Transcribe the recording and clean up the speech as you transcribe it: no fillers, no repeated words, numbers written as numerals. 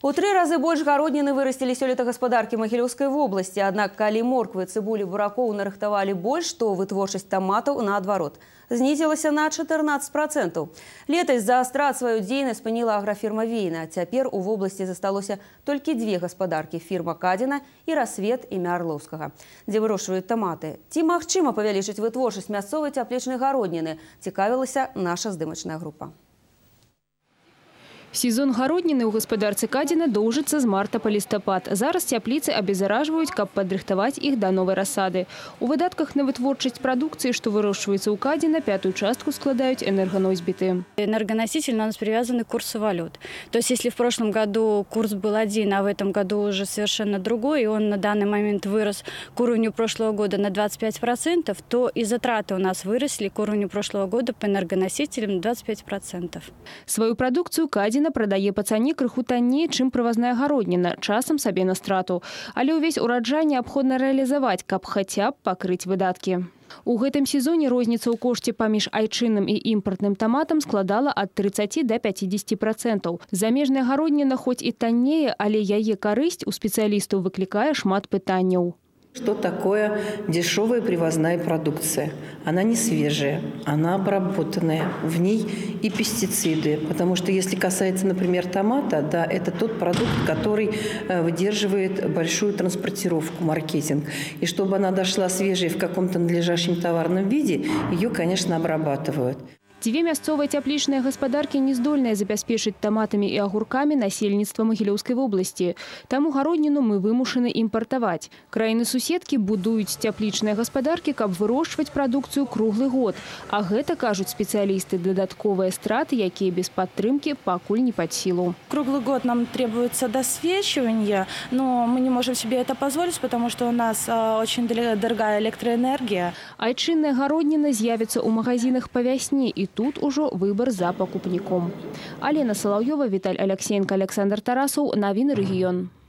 У 3 разы больш гародніны вырасцілі сёлета гаспадаркі Магілёўскай вобласці. Аднак, калі морквы, цыбулі, буракоў нарыхтавалі больш, то вытворчасць таматаў наадварот знізілася на 14%. Летась за страт сваю дзейнасць спыніла аграфірма Вейна. Цяпер у вобласці засталося толькі 2 гаспадаркі: фірма Кадзіна і Рассвет імя Арлоўскага, дзе вырошчваюць таматы. Ці магчыма павялічыць вытворчасць мясцовай цяплічнай гародніны, цікавілася наша здымачная група. Сезон гародніны ў гаспадарцы Кадзіна доўжыцца з марта па лістапад. Зараз цяпліцы абеззаражваюць, каб падрыхтаваць іх да новай рассады. У выдатках на вытворчасць прадукцыі, што вырошчваецца ў Кадзіна, 5-ю частку складаюць энерганосьбиты. Энергоноситель у нас привязаны к курсу валют. То есть если в прошлом году курс был один, а в этом году уже совершенно другой, и он на данный момент вырос к уровню прошлого года на 25%, то и затраты у нас выросли к уровню прошлого года по энергоносителям на 25%. Свою прадукцыю Кадзіна прадае па цане крыху танней, чым прывазная гародніна, часам сабе на страту. Але ўвесь ураджай неабходна рэалізаваць, каб хаця б пакрыць выдаткі. У гэтым сезоне розніца ў кошце паміж айчынным і імпартным таматам складала ад 30 до 50%. Замежная гародніна хоць і таннее, але яе карысць у спецыялістаў выклікае шмат пытанняў. Что такое дешевая привозная продукция? Она не свежая, она обработанная. В ней и пестициды. Потому что если касается, например, томата, да, это тот продукт, который выдерживает большую транспортировку, маркетинг. И чтобы она дошла свежей в каком-то надлежащем товарном виде, ее, конечно, обрабатывают. 2 мясцовыя цяплічныя гаспадаркі не здольныя забяспечыць таматамі і агуркамі насельніцтва Магілёўскай вобласці. Таму гародніну мы вымушаны імпартаваць. Краіны-суседкі будуюць цяплічныя гаспадаркі, каб вырошчваць прадукцыю круглы год. А гэта, кажуць спецыялісты, дадатковыя страты, якія без падтрымкі пакуль не пад сілу. Круглый год нам требуется досвечивание, но мы не можем себе это позволить, потому что у нас очень дорогая электроэнергия. Айчынная гародніна з'явіцца ў магазинах па вясне, і тут ужо выбор за пакупніком. Алена Салаўёва, Віталь Алексеенко, Александр Тарасаў. Навіны рэгіён.